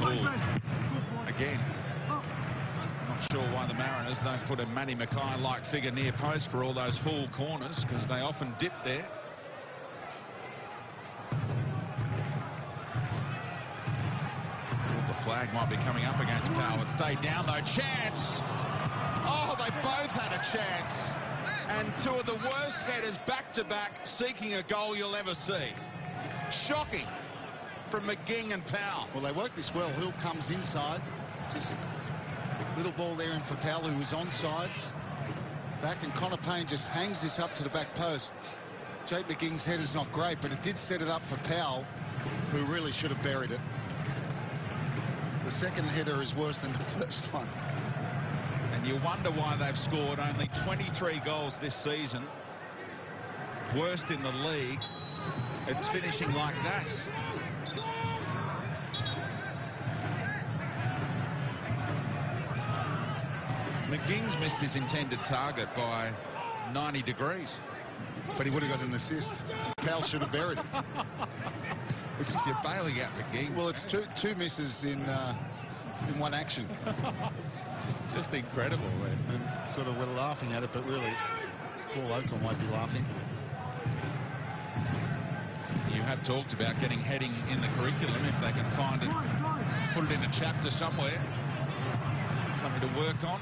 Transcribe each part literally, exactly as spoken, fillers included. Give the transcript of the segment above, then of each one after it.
full. Again, not sure why the Mariners don't put a Matty Mackay-like figure near post for all those full corners, because they often dip there. The flag might be coming up against Powell. It stayed down though. Chance! Oh, they both had a chance. And two of the worst headers back-to-back seeking a goal you'll ever see. Shocking from McGing and Powell. Well, they work this well. Hill comes inside. Just little ball there in for Powell, who was onside. Back, and Connor Payne just hangs this up to the back post. Jake McGing's header's not great, but it did set it up for Powell, who really should have buried it. The second header is worse than the first one. And you wonder why they've scored only twenty-three goals this season. Worst in the league. It's finishing like that. McGing's missed his intended target by ninety degrees. But he would have got an assist. Powell should have buried it. It's, you're bailing out McGing. Well, it's two two misses in uh, in one action. Just incredible, man. And sort of we're laughing at it, but really, Paul Oakham won't be laughing. You have talked about getting heading in the curriculum if they can find it, put it in a chapter somewhere, something to work on.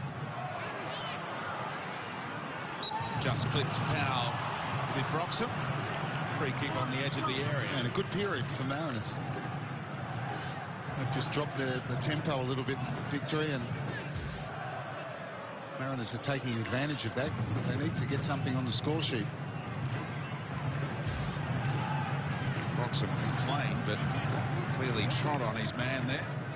Just clipped Powell with Broxham. Free kick on the edge of the area. And a good period for Mariners. They've just dropped the, the tempo a little bit, Victory, and Mariners are taking advantage of that. They need to get something on the score sheet. Broxham complained, but clearly trod on his man there.